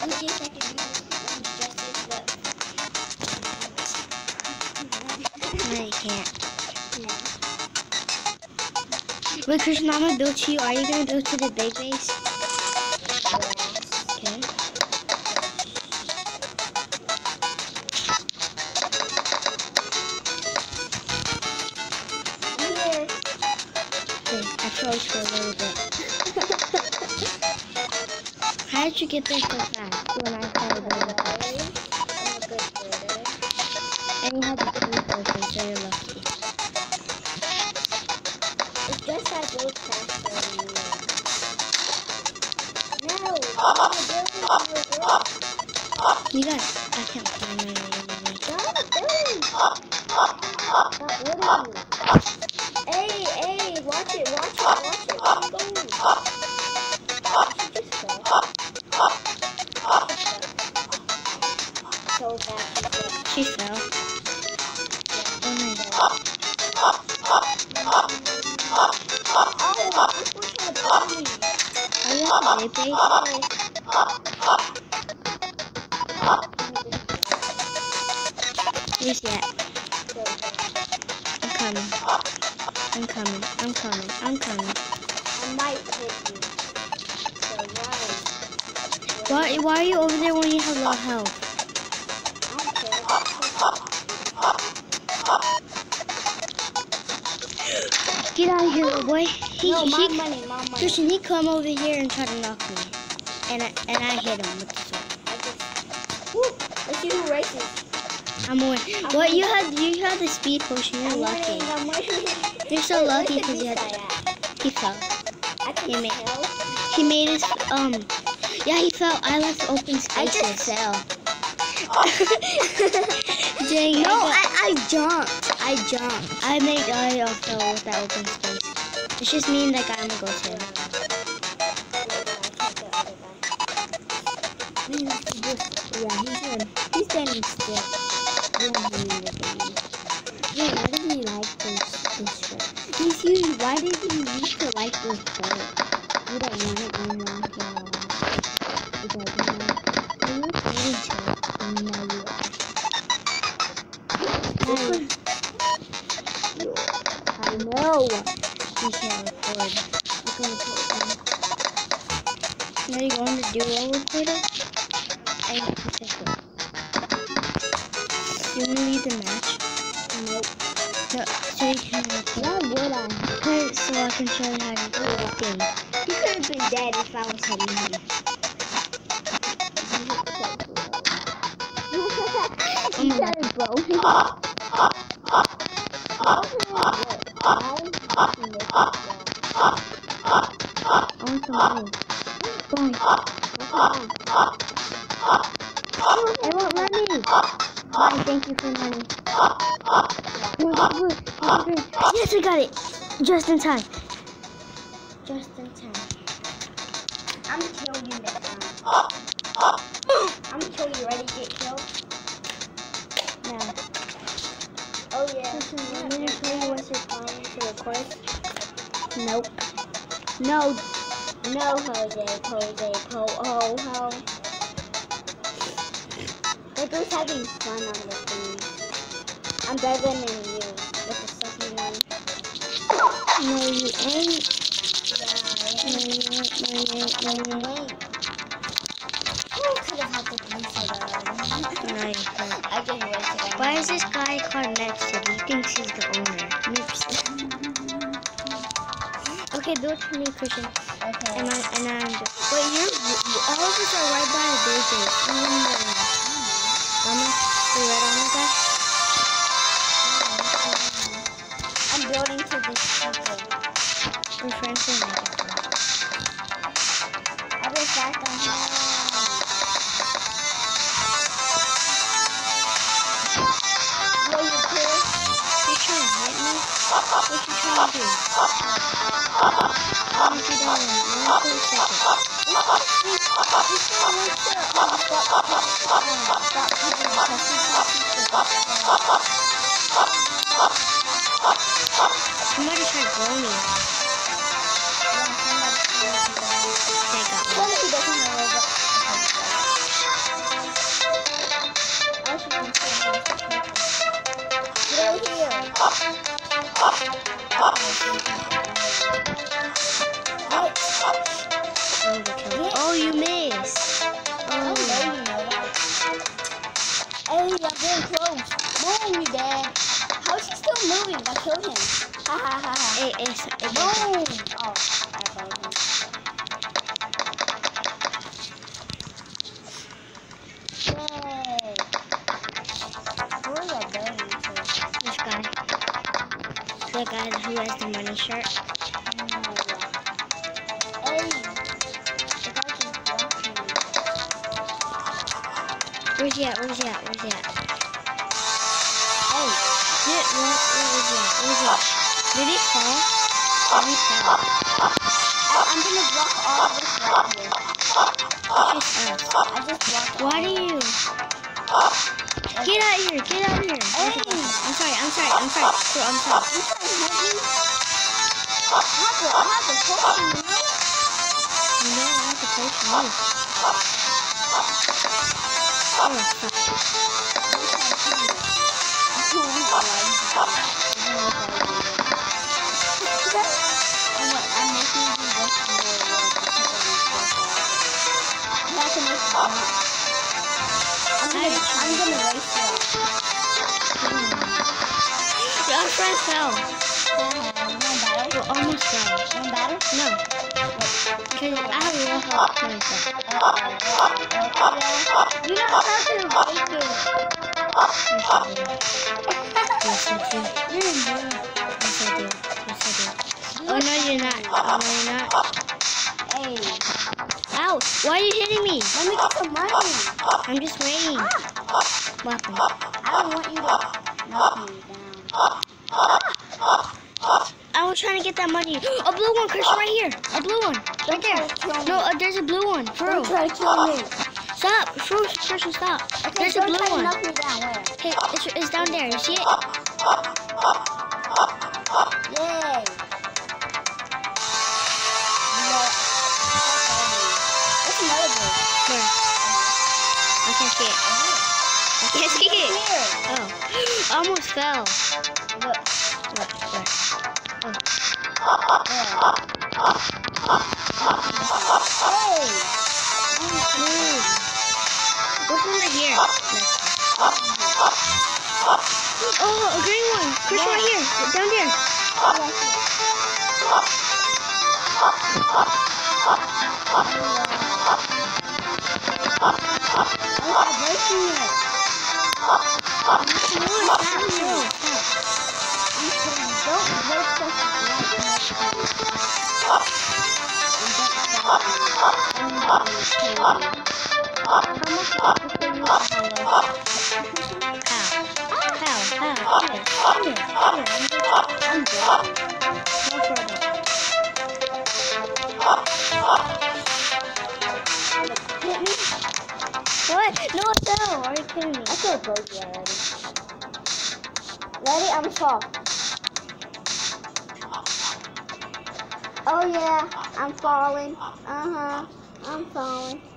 I can use justice, but No, you can't. no. Wait, Christian, I'm gonna build to you. Are you gonna build to the big base? Yes. Okay. I'm here. Okay, I froze for a little bit. How did you get there so fast? When I started building fast. I'm a good builder. And you had the speed potion, so you're lucky. It's just I build faster than you. No, my building is no good. You got. I can't find my way. Stop building. Stop building. Hey, watch it. Keep going. She just fell. So bad She fell. Oh my god. Oh, this one's trying to burn me. Are you at the big base? Where's he at? I'm coming. I might hit you. So run. Why are you over there when you have low health? I don't care. Get out of here, little boy. No, my money. Christian, he come over here and try to knock me. And I hit him with the sword. Let's see who races. I'm winning. What you had the speed potion. You're lucky. I'm winning. You're so lucky because you had. He fell. I can tell. He made his Yeah, he fell. I left open spaces. I just fell. Dang it. No, I jumped. I fell with that open space. It's just me and that guy I'm gonna go to. Yeah, he's standing still. Yeah, why does he like this shirt? He's using. Why did he used to like this shirt? You don't want it anymore. You were playing shirt, and now you are. I know. You can't record. I'm gonna put it down. Are you going to duo recorder? I have to take it. You want to leave the match? Nope. No, so you can record. Why would I? So I can show you how to do the thing. You could have been dead if I was hitting him. Oh my god. Bro. I want some money. Boy. It won't let me. Bye, thank you for the money. Yes, I got it. Just in time. Just in time. I'm gonna kill you next time. I'm gonna kill you. Ready to get killed? Yeah. Oh yeah. I'm gonna show you what's it called to record. Nope. No. No, ho. They're both having fun on the thing. I'm better than you with the second one. No, you ain't. I could have had the green soda. No, you can't. I just wasted it. Why is this guy called Nipsey? He thinks he's the owner. Okay, build for me, Christian. Okay. And I'm wait, all of us are right by the big base. You right on the guy? I'm building to this people. We're friends and make it. I'll be fast on him. Will you kill? You trying to hit me? What you trying to do? How much you doing? 1 second. Somebody tried to blow me. Okay, I got one. Oh, you missed. Oh. Hey, I'm getting close. Boom, you dead. How's he still moving? I killed him. Ha ha ha ha. It's Boom. Oh, I broke him. Yay. Where's that building to? this guy. The guy who has the money shirt. Hey. The guy just blocked me. Where's he at? Where's he at? Where's he at? Hey. Where is he at? Where is he at? Did he fall? Did he fall? I'm gonna block all of this right here. It's just us. I just blocked Why do you? Get out of here! Get out of here! Hey. I'm sorry. I'm sorry. I'm sorry. Bro, I'm sorry. You trying to hit me? I have to push you, you know? No, I have to play for you. Oh, fuck. I'm gonna race you. Our friend fell. One battle? We're almost fell. One battle? No. Because I have a low health when I fell. You don't have to break it. Yes, I do. You're a noob. Yes, I do. Yes, I do. Oh, no, you're not. Oh, no, you're not. Hey, Ow! Why are you hitting me? let me get some money. I'm just waiting. Ah, What happened? I don't want you to knock me down. I was trying to get that money. A blue one, Christian, right here. A blue one. Right there. No, there's a blue one. For real. Don't try to kill me. Stop. Christian, stop. Okay, There's a don't blue try to one. knock me down. Where? Hey, it's down there. You see it? Yay. What's another bird? Where? I can't see it. I can't see it. Here. Oh. I almost fell. Look. Where? Oh. Hey. Move. What's under here? Oh, a green one. Christian, right here. Down there. I'm breaking it. No, it's not. No. I'm saying don't break stuff How? Here. I'm breaking. Go further. Hit me. What? No, it fell. Are you kidding me? I feel broke already. Ready? I'm soft. Oh yeah, I'm falling. I'm falling.